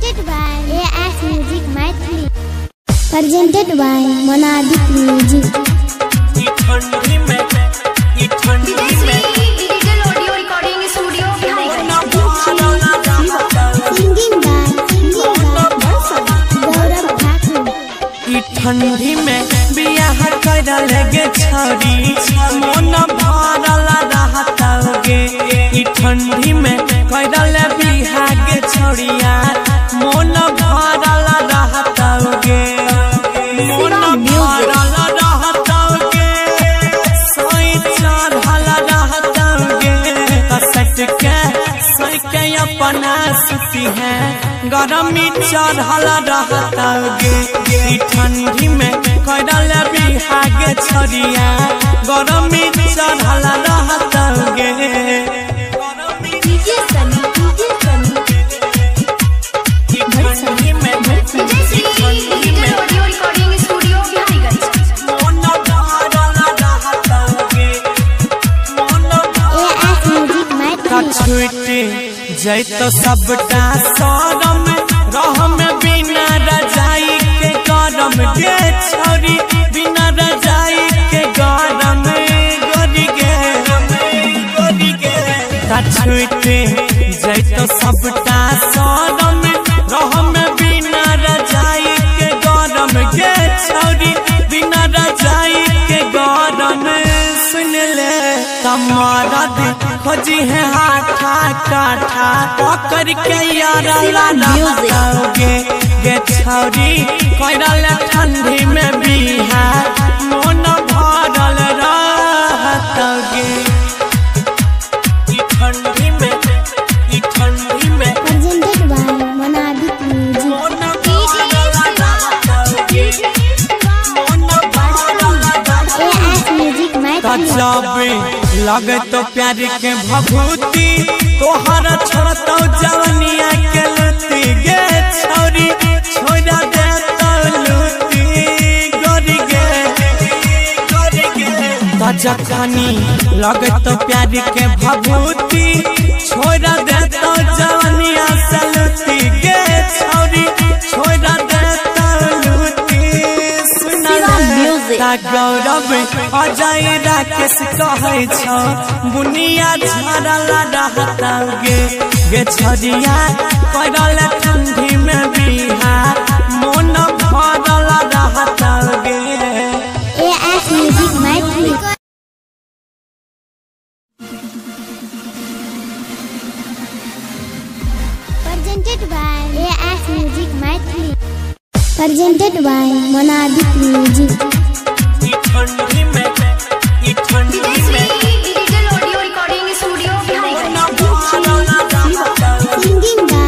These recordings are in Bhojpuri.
Presented by AS Music Maithili. Presented by Monadic Music. Digital audio recording studio Singing by Gaurav Thakur. ठंडी में बियाह कर लगे छौरी मन भरल रहतौगे। ठंडी में कर बियाह के छौरिया मन भरल रहतौगे। मन भरल रहतौगे सोई चढ़ल रहतौगे। कसट के सोई के अपना सुती है गरमी चढ़ल रहतौगे। ठंडी में करल बिहाग छरिया गरमी चढ़ल रहतौगे। छुटे जैत सबटा शरम रह में बिना रजाई के गरम गे छौरी बिना रजाई के गरम गोरी गे छुटे जैत सबटा शरम रह में बिना रजाई के गरम गे छौरी बिना रजाई के गरम। सुन ले तमरद खोजी है हाथा काठा पकड़ के यारा लागे गे छौरी करल ठंडी में बिहा मन भरल रहतौगे। ठंडी में Presented by Monadic Music. AS Music Maithili. लगे तो प्यार के भभूति तोहर छोड़तौ जवनिया के लुटी गे छौरी छोड़ा देतौ लुटी गोरी गे जखनी लगे तो प्यार के भभूति छोड़ा देतौ जवनिया से लुटी गे छौरी छोड़ा देतौ लुटी। गौरव अजय राकेश कहे छौ बुनिया झरल रहतौगे गे छरिया करल ठंडी में बिहा मन भरल रहतौगे। AS Music Maithili. Presented by AS Music Maithili. Presented by Monadic Music. ठंडी में digital audio recording studio Singing by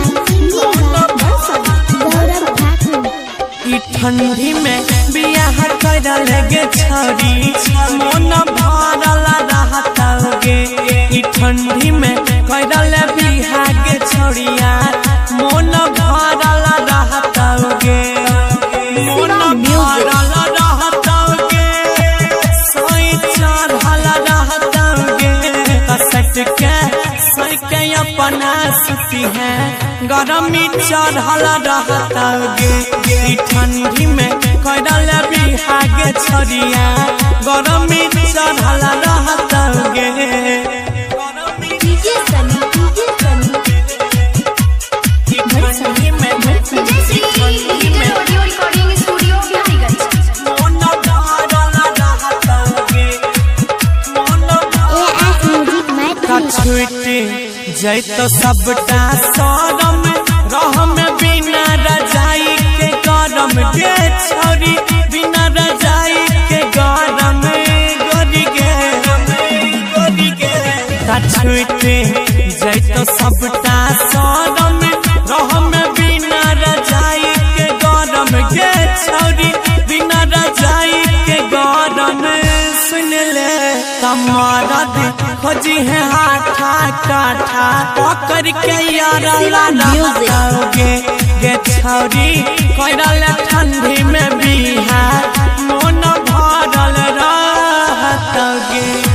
Gaurav Thakur. ठंडी में बियाह कर लगे छौरी मन भरल रहतौगे। ठंडी में करल बिहाग छौरिया मन भरल रहतौगे। मन भरल रहतौगे सोई चढ़ल रहतौगे। कसट के सोई के अपना सुती है गरमी चढ़ल रहतौगे। ठंडी में करल बिहाग छरिया गरमी चढ़ल रहतौगे। छुटे जैत सबटा शरम रह में बिना रजाई के गरम गे छौरी बिना रजाई के गरम गोरी गे छुटे जैत सबटा शरम रह में बिना रजाई के गरम गे छौरी बिना रजाई के गरम। सुन ले तमरद खोजी है हाथा काठा पकड़ के यारा लागे गे छौरी करल ठंडी में बिहा मन भरल रहतौगे।